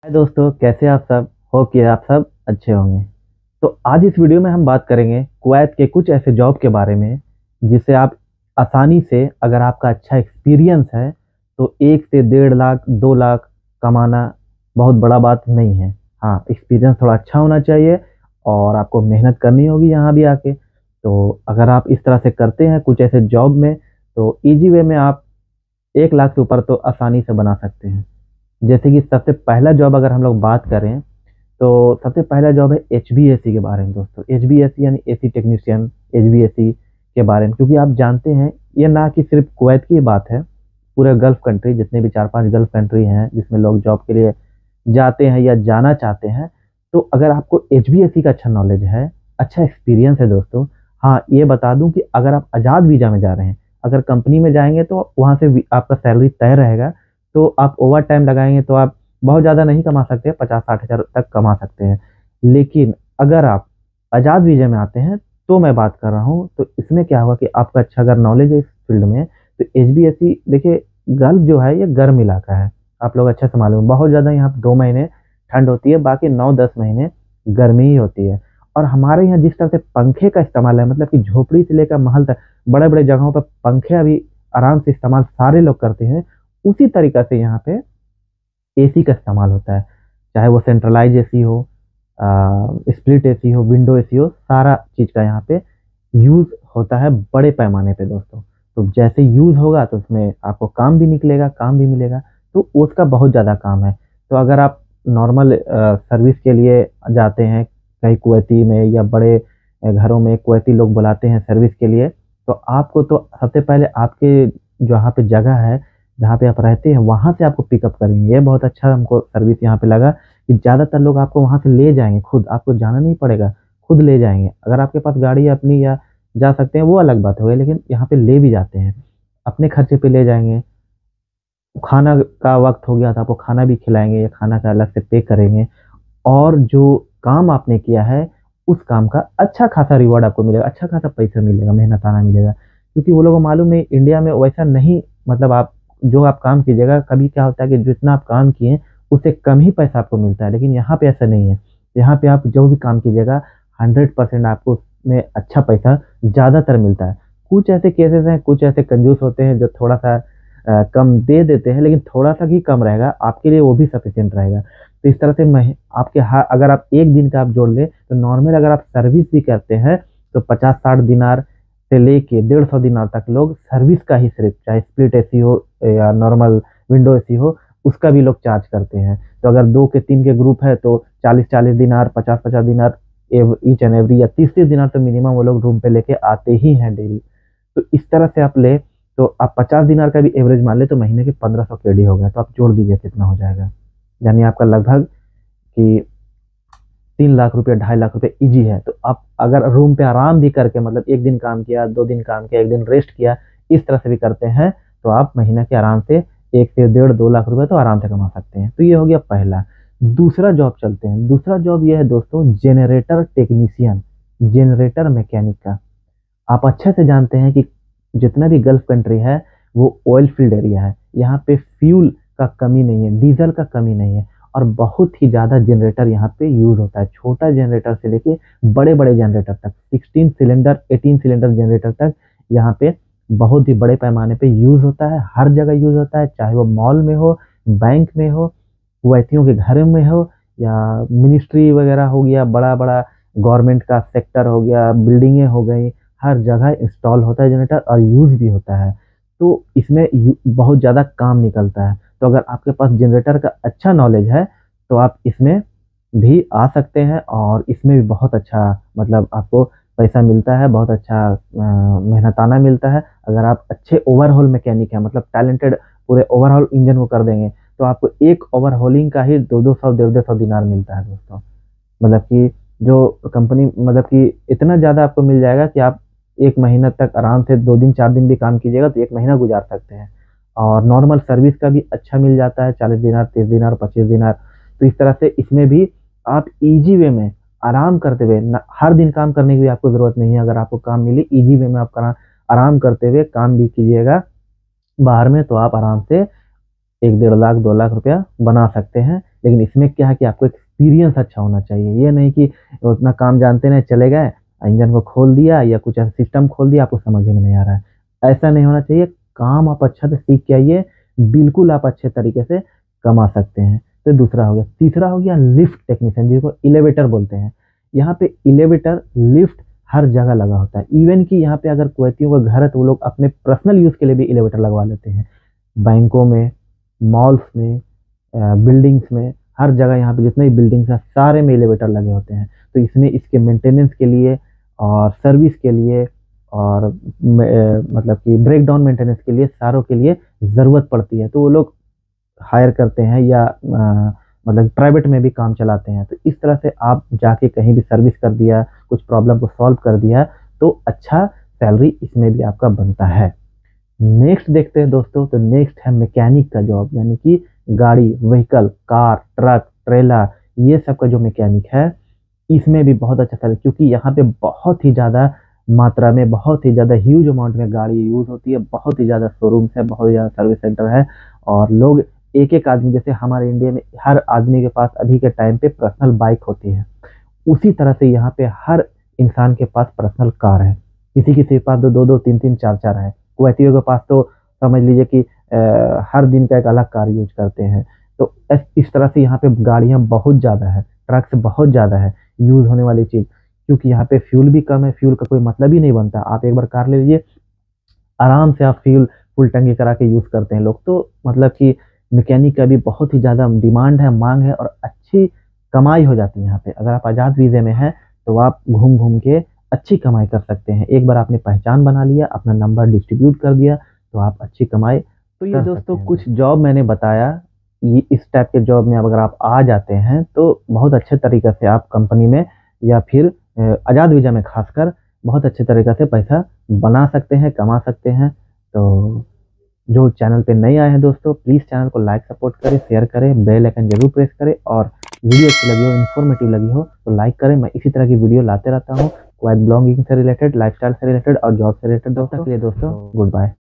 हाय दोस्तों, कैसे आप सब। होप कि आप सब अच्छे होंगे। तो आज इस वीडियो में हम बात करेंगे कुवैत के कुछ ऐसे जॉब के बारे में जिसे आप आसानी से, अगर आपका अच्छा एक्सपीरियंस है तो 1 से 1.5 लाख 2 लाख कमाना बहुत बड़ा बात नहीं है। हाँ, एक्सपीरियंस थोड़ा अच्छा होना चाहिए और आपको मेहनत करनी होगी यहाँ भी आके। तो अगर आप इस तरह से करते हैं कुछ ऐसे जॉब में, तो इजी वे में आप 1 लाख से ऊपर तो आसानी से बना सकते हैं। जैसे कि सबसे पहला जॉब अगर हम लोग बात करें, तो सबसे पहला जॉब है एचबीएसी के बारे में। दोस्तों, एचबीएसी यानी एसी टेक्नीशियन, एचबीएसी के बारे में, क्योंकि आप जानते हैं ये ना कि सिर्फ कुवैत की बात है, पूरे गल्फ कंट्री, जितने भी 4-5 गल्फ कंट्री हैं जिसमें लोग जॉब के लिए जाते हैं या जाना चाहते हैं। तो अगर आपको एचबीएसी का अच्छा नॉलेज है, अच्छा एक्सपीरियंस है दोस्तों। हाँ, ये बता दूं कि अगर आप आज़ाद वीज़ा में जा रहे हैं, अगर कंपनी में जाएंगे तो वहाँ से आपका सैलरी तय रहेगा। तो आप ओवर टाइम लगाएंगे तो आप बहुत ज़्यादा नहीं कमा सकते, 50-60 हज़ार तक कमा सकते हैं। लेकिन अगर आप आज़ाद वीज़ा में आते हैं, तो मैं बात कर रहा हूँ, तो इसमें क्या होगा कि आपका अच्छा अगर नॉलेज है इस फील्ड में, तो एचबीएसी देखिए, गल्फ जो है ये गर्म इलाका है। आप लोग अच्छे से मालूम है, बहुत ज़्यादा यहाँ पे 2 महीने ठंड होती है, बाकी 9-10 महीने गर्मी ही होती है। और हमारे यहाँ जिस तरह से पंखे का इस्तेमाल है, मतलब कि झोपड़ी से लेकर महल तक बड़े बड़े जगहों पर पंखे अभी आराम से इस्तेमाल सारे लोग करते हैं, उसी तरीका से यहाँ पे एसी का इस्तेमाल होता है। चाहे वो सेंट्रलाइज एसी हो, स्प्लिट एसी हो, विंडो एसी हो, सारा चीज़ का यहाँ पे यूज़ होता है बड़े पैमाने पे दोस्तों। तो जैसे यूज़ होगा तो उसमें आपको काम भी निकलेगा, काम भी मिलेगा। तो उसका बहुत ज़्यादा काम है। तो अगर आप नॉर्मल सर्विस के लिए जाते हैं कहीं कुवैती में, या बड़े घरों में कुवैती लोग बुलाते हैं सर्विस के लिए, तो आपको तो सबसे पहले आपके जहाँ पे जगह है, जहाँ पे आप रहते हैं, वहाँ से आपको पिकअप करेंगे। ये बहुत अच्छा हमको सर्विस यहाँ पे लगा कि ज़्यादातर लोग आपको वहाँ से ले जाएँगे खुद, आपको जाना नहीं पड़ेगा, खुद ले जाएँगे। अगर आपके पास गाड़ी है अपनी या जा सकते हैं वो अलग बात हो गई, लेकिन यहाँ पे ले भी जाते हैं, अपने खर्चे पे ले जाएँगे। खाना का वक़्त हो गया तो आपको खाना भी खिलाएँगे या खाना का अलग से पे करेंगे। और जो काम आपने किया है, उस काम का अच्छा खासा रिवॉर्ड आपको मिलेगा, अच्छा खासा पैसा मिलेगा, मेहनताना मिलेगा। क्योंकि वो लोगों को मालूम है इंडिया में वैसा नहीं, मतलब आप जो आप काम कीजिएगा, कभी क्या होता है कि जितना आप काम किए, उससे कम ही पैसा आपको मिलता है। लेकिन यहाँ पे ऐसा नहीं है। यहाँ पे आप जो भी काम कीजिएगा, 100% आपको उसमें अच्छा पैसा ज़्यादातर मिलता है। कुछ ऐसे केसेज़ हैं, कुछ ऐसे कंजूस होते हैं जो थोड़ा-सा कम दे देते हैं, लेकिन थोड़ा-सा ही कम रहेगा, आपके लिए वो भी सफिशिएंट रहेगा। तो इस तरह से आपके अगर आप 1 दिन का आप जोड़ लें, तो नॉर्मल अगर आप सर्विस भी करते हैं, तो 50-60 दिनार से लेके 150 दिनार तक लोग सर्विस का ही, सिर्फ़ चाहे स्प्लिट एसी हो या नॉर्मल विंडो एसी हो, उसका भी लोग चार्ज करते हैं। तो अगर 2 के 3 के ग्रुप है तो 40-40 दिनार, 50-50 दिनार ईच एंड एवरी, या 30-30 दिनार तो मिनिमम वो लोग रूम पे लेके आते ही हैं डेली। तो इस तरह से आप ले, तो आप 50 दिनार का भी एवरेज मान ले, तो महीने के 1500 केडी हो गया। तो आप जोड़ दीजिए कितना हो जाएगा। यानी आपका लगभग कि 3 लाख रुपये, 2.5 लाख रुपये ईज़ी है। तो आप अगर रूम पे आराम भी करके, मतलब 1 दिन काम किया, 2 दिन काम किया, 1 दिन रेस्ट किया, इस तरह से भी करते हैं, तो आप महीने के आराम से 1 से डेढ़ 2 लाख रुपए तो आराम से कमा सकते हैं। तो ये हो गया पहला। दूसरा जॉब चलते हैं। दूसरा जॉब ये है दोस्तों, जनरेटर टेक्नीशियन, जनरेटर मैकेनिक का। आप अच्छे से जानते हैं कि जितना भी गल्फ कंट्री है वो ऑयल फील्ड एरिया है। यहाँ पे फ्यूल का कमी नहीं है, डीजल का कमी नहीं है, और बहुत ही ज़्यादा जनरेटर यहाँ पे यूज़ होता है। छोटा जनरेटर से लेके बड़े-बड़े जनरेटर तक, 16 सिलेंडर, 18 सिलेंडर जनरेटर तक यहाँ पे बहुत ही बड़े पैमाने पे यूज़ होता है। हर जगह यूज़ होता है, चाहे वो मॉल में हो, बैंक में हो, कुवैतियों के घर में हो, या मिनिस्ट्री वगैरह हो गया, बड़ा-बड़ा गवर्नमेंट का सेक्टर हो गया, बिल्डिंगें हो गई, हर जगह इंस्टॉल होता है जनरेटर और यूज़ भी होता है। तो इसमें बहुत ज़्यादा काम निकलता है। तो अगर आपके पास जनरेटर का अच्छा नॉलेज है, तो आप इसमें भी आ सकते हैं, और इसमें भी बहुत अच्छा, मतलब आपको पैसा मिलता है, बहुत अच्छा मेहनताना मिलता है। अगर आप अच्छे ओवरहॉल मैकेनिक हैं, मतलब टैलेंटेड, पूरे ओवरहॉल इंजन को कर देंगे, तो आपको एक ओवरहॉलिंग का ही 2-200, 150 दिनार मिलता है दोस्तों। मतलब कि जो कंपनी, मतलब कि इतना ज़्यादा आपको मिल जाएगा कि आप 1 महीना तक आराम से 2 दिन 4 दिन भी काम कीजिएगा तो 1 महीना गुज़ार सकते हैं। और नॉर्मल सर्विस का भी अच्छा मिल जाता है, 40 दिनार, 30 दिनार, 25 दिनार। तो इस तरह से इसमें भी आप ईज़ी वे में आराम करते हुए, ना हर दिन काम करने की भी आपको ज़रूरत नहीं है। अगर आपको काम मिले, ईज़ी वे में आप आराम करते हुए काम भी कीजिएगा बाहर में, तो आप आराम से 1 डेढ़ लाख 2 लाख रुपया बना सकते हैं। लेकिन इसमें क्या है कि आपको एक्सपीरियंस अच्छा होना चाहिए। ये नहीं कि उतना काम जानते नहीं, चले गए, इंजन को खोल दिया या कुछ ऐसा सिस्टम खोल दिया, आपको समझ में नहीं आ रहा है। ऐसा नहीं होना चाहिए। काम आप अच्छा से सीख के आइए, बिल्कुल आप अच्छे तरीके से कमा सकते हैं। तो दूसरा हो गया। तीसरा हो गया लिफ्ट टेक्नीशियन, जिसको एलिवेटर बोलते हैं। यहाँ पे एलिवेटर, लिफ्ट हर जगह लगा होता है। इवन कि यहाँ पे अगर कुवैतियों का घर है तो वो लोग अपने पर्सनल यूज़ के लिए भी एलिवेटर लगवा लेते हैं। बैंकों में, मॉल्स में, बिल्डिंग्स में, हर जगह यहाँ पे जितने भी बिल्डिंग्स हैं सारे में एलिवेटर लगे होते हैं। तो इसमें इसके मेंटेनेंस के लिए और सर्विस के लिए और मतलब कि ब्रेकडाउन मेंटेनेंस के लिए, सारों के लिए ज़रूरत पड़ती है। तो वो लोग हायर करते हैं या मतलब प्राइवेट में भी काम चलाते हैं। तो इस तरह से आप जाके कहीं भी सर्विस कर दिया, कुछ प्रॉब्लम को सॉल्व कर दिया, तो अच्छा सैलरी इसमें भी आपका बनता है। नेक्स्ट देखते हैं दोस्तों, तो नेक्स्ट है मैकेनिक का जॉब, यानी कि गाड़ी, व्हीकल, कार, ट्रक, ट्रेलर, ये सब का जो मैकेनिक है, इसमें भी बहुत अच्छा सैलरी, क्योंकि यहाँ पे बहुत ही ज़्यादा मात्रा में, बहुत ही ज़्यादा ह्यूज अमाउंट में गाड़ी यूज़ होती है। बहुत ही ज़्यादा शोरूम्स है, बहुत ही ज़्यादा सर्विस सेंटर है, और लोग एक एक आदमी, जैसे हमारे इंडिया में हर आदमी के पास अभी के टाइम पे पर्सनल बाइक होती है, उसी तरह से यहाँ पे हर इंसान के पास पर्सनल कार है। किसी किसी के पास दो दो तीन तीन चार चार है। कुवैतियों के पास तो समझ लीजिए कि हर दिन का एक अलग कार यूज करते हैं। तो इस तरह से यहाँ पे गाड़ियाँ बहुत ज़्यादा है, ट्रक्स बहुत ज़्यादा है यूज़ होने वाली चीज़, क्योंकि यहाँ पे फ्यूल भी कम है। फ्यूल का कोई मतलब ही नहीं बनता। आप एक बार कार ले लीजिए, आराम से आप फ्यूल फुल टंकी करा के यूज़ करते हैं लोग। तो मतलब कि मैकेनिक का भी बहुत ही ज़्यादा डिमांड है, मांग है, और अच्छी कमाई हो जाती है यहाँ पे। अगर आप आज़ाद वीज़े में हैं तो आप घूम घूम के अच्छी कमाई कर सकते हैं। एक बार आपने पहचान बना लिया, अपना नंबर डिस्ट्रीब्यूट कर दिया, तो आप अच्छी कमाई तो ये दोस्तों कुछ जॉब मैंने बताया। ये इस टाइप के जॉब में अगर आप आ जाते हैं तो बहुत अच्छे तरीके से आप कंपनी में या फिर आज़ाद वीज़ा में खासकर बहुत अच्छे तरीके से पैसा बना सकते हैं, कमा सकते हैं। तो जो चैनल पे नए आए हैं दोस्तों, प्लीज़ चैनल को लाइक, सपोर्ट करें, शेयर करें, बेल आइकन जरूर प्रेस करें, और वीडियो अच्छी लगी हो, इन्फॉर्मेटिव लगी हो तो लाइक करें। मैं इसी तरह की वीडियो लाते रहता हूँ, कुवैत ब्लॉगिंग से रिलेटेड, लाइफस्टाइल से रिलेटेड और जॉब से रिलेटेड। दोस्तों के लिए दोस्तों गुड बाय।